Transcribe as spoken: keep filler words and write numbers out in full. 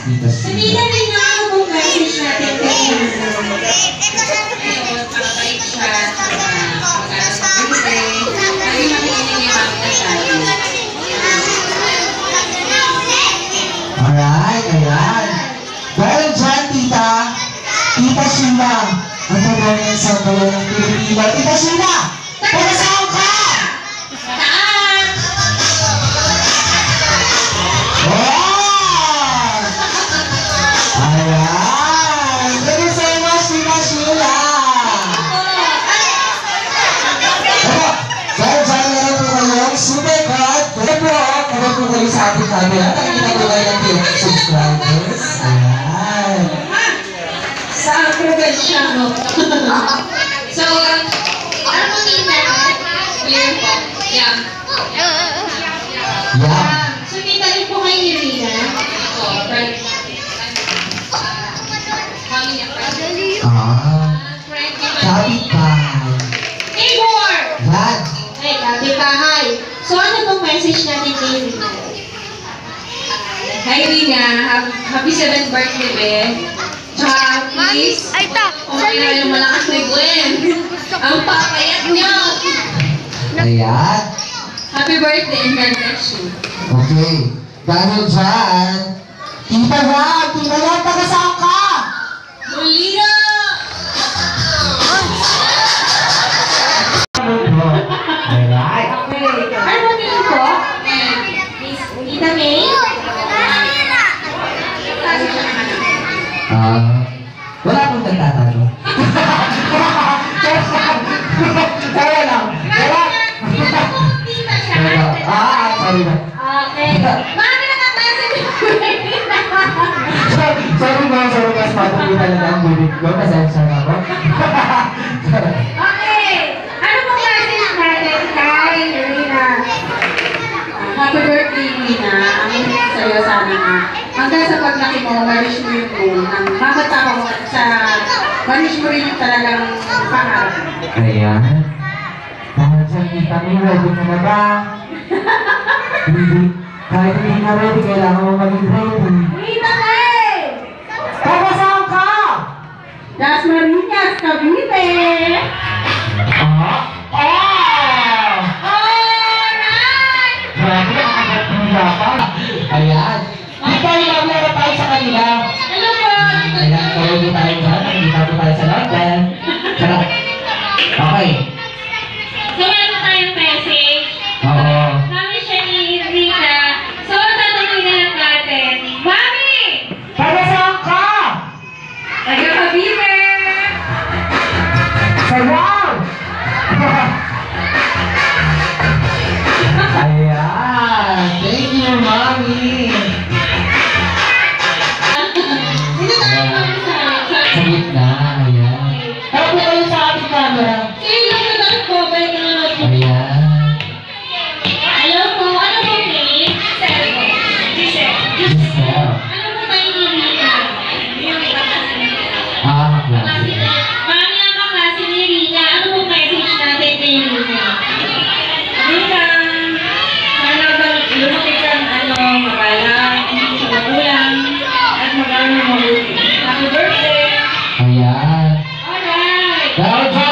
Tita Sheila. Sabihin natin na ano pong message natin kay Rheena. Ayun, pakabait siya. Mag-aras ng birthday. Lagi makikinig yung mga sabi. Alright, ayan. Dahil dyan, tita, Tita Sheila, ang pagawin sa bayan ng Pilipino. Tita Sheila, pagkasama ka! Taas! Wow! Ayan! Thank you so much, Tita Sheila! Opo, dahil dyan na rin po kayong super card. Kaya po, kaya po kayo sa ating camera. Nakikita po kayo ng fifty subscribers. Ayan! Sa approval siya, no? So, ano po tingin natin? Clear po. Yeah. Yeah. So, kita rin po kay Rheena. Ito, friend. Kami niya, friend. Ah. Friend niya. Kapitbahay. Neighbor! Yan. Ay, kapitbahay. So, ano pong message natin kay Rheena? Hi, Rheena. Happy seventh birthday, be. Tsaka, please. Ay, ta! Kung kaya yung malakas ni Gwen. Ang papayat niyo. Ayan. Happy birthday and God bless you. Okay. Dahil dyan, Tita Ram, Tita Ram, taga-saan ka? Muli na! Alright. Okay. Ano ba tingin ko? Tita May? Ah, wala akong nagtatanong. Kaya lang. Wala. Tita siya. Ah, sorry na. Okay. Mami na ka-message ko. Sorry, sorry ba, sorry ba, matuloy talaga ang bibig ko. Pasensya na ako. Okay. Ano pong message natin kay Rheena? Happy birthday, Rheena. Ang sa'yo sana nga. Hanggang sa paglaki mo, marish mo yung goal. Ang mamatapa mo sa marish mo rin yung talagang pangarap. Ayan. Dahil dyan, Tita May, ready ka na ba? Hindi. Kahit hindi na ready, kailangan mo maging ready. Tita May! Taga-saan ka? Das Marinas, Cavite! Ah? Ah! Alright! Grabe, nakakapagpapag. Ayan. Dito, ilagay tayo sa kanila. Hello po! Ayan, kawag din tayo dyan. Nandito po tayo sa London. Sarap. Okay. So, meron tayong message. Oo. Kami siya ni Rheena. So, tatanungin na lang natin. Mami! Taga-saan ka? Taga-Cavite! Sarap! Ayan. Thank you, Mommy. Dito tayo kami sa Sa gitna. Ayan. Tara po kayo sa ating camera. Kayo lang na lang po. Balik na lang po. Ayan. Hello po. Ano po name? Giselle po. Giselle. Giselle. Ano po tayo ni Rheena? Ah, Klase klase. na. Mami ang kaklase ni Rheena. Ano po message natin kay Rheena? Rheena, sana ba lumaki kang ano, magalang, sa magulang, at mag-aaral ng mabuti. Happy birthday! Ayan. Alright. Dahil dyan,